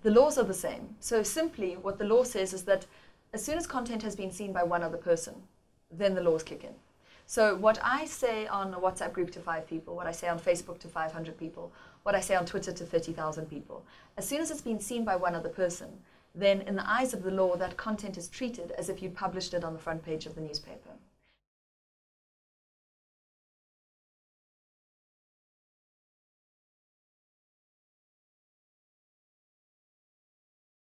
the laws are the same. So simply what the law says is that as soon as content has been seen by one other person, then the laws kick in. So what I say on a WhatsApp group to 5 people, what I say on Facebook to 500 people, what I say on Twitter to 30,000 people, as soon as it's been seen by one other person, then in the eyes of the law, that content is treated as if you published it on the front page of the newspaper.